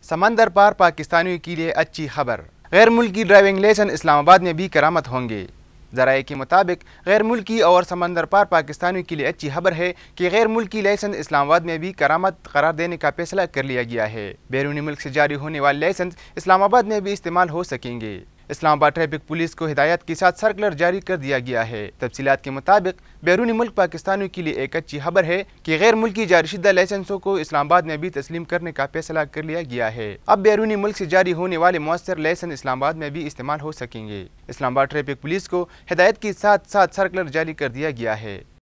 समंदर पार पाकिस्तानियों के लिए अच्छी खबर। गैर मुल्की ड्राइविंग लाइसेंस इस्लामाबाद में भी करामत होंगे। ज़राए के मुताबिक गैर मुल्की और समंदर पार पाकिस्तानियों के लिए अच्छी खबर है कि गैर मुल्की लाइसेंस इस्लामाबाद में भी करामत करार देने का फैसला कर लिया गया है। बैरूनी मुल्क से जारी होने वाले लाइसेंस इस्लामाबाद में भी इस्तेमाल हो सकेंगे। इस्लामाबाद ट्रैफिक पुलिस को हिदायत के साथ सर्कुलर जारी कर दिया गया है। तफसीलात के मुताबिक बैरूनी मुल्क पाकिस्तानियों के लिए एक अच्छी खबर है कि गैर मुल्की जारीशुदा लाइसेंसों को इस्लामाबाद में भी तस्लीम करने का फैसला कर लिया गया है। अब बैरूनी मुल्क से जारी होने वाले मौसर लाइसेंस इस्लामाबाद में भी इस्तेमाल हो सकेंगे। इस्लामाबाद ट्रैफिक पुलिस को हिदायत के साथ साथ सर्कुलर जारी कर दिया गया है।